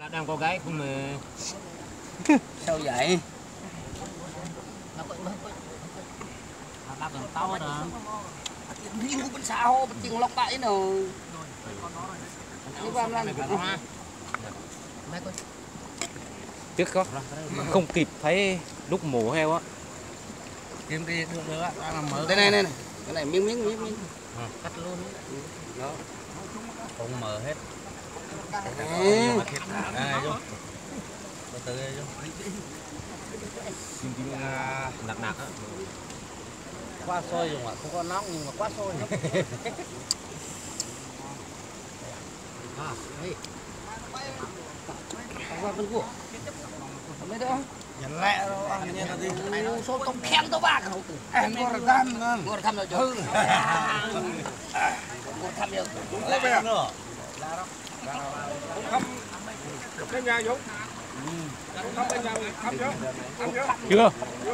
Đang có gái không mà. Sao vậy? Đáp đường tao hết rồi. Riêng của bên sao bên tiền lọc bãi nào. Tiếc có không kịp thấy lúc mổ heo á. Kiếm cái được á, đang làm mở. Đây này, cái này miếng. Cắt luôn. Đó. Không mở hết. Đây. Đây vô. Từ từ đây vô. Nặng á. Quá sôi rồi mà không có nóng nhưng mà quá sôi. Đây. Qua bên của. Mấy đó. Nhận lẹ đâu ăn như là gì? Số tông khen tao bạc hậu tử. Em có thăm ngon. Ngồi thăm rồi chứ. Ngồi thăm được. Lấy về nữa. Thăm cái nhà Dũng. Thăm cái nhà thăm chưa? Thăm chưa? Chưa.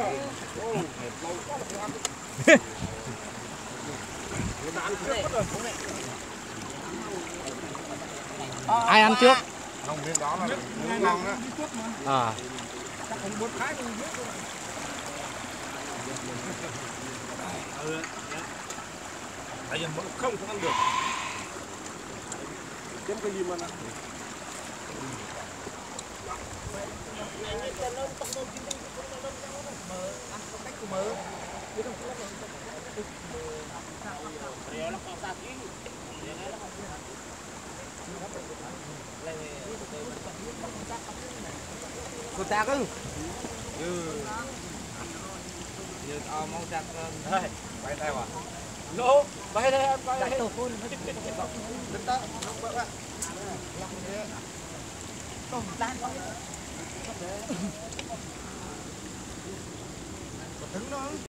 Ai ăn trước? Không biết đó là ngon đó. À. Chắc không muốn thái không biết. Tại vì không ăn được. Kiếm cái gì mà ăn? Cô ta cứ. Như mong chặt đây. Bay đây à? Lô, bay đây em bay đây. Đứng đó, nó bạn. Đứng đó.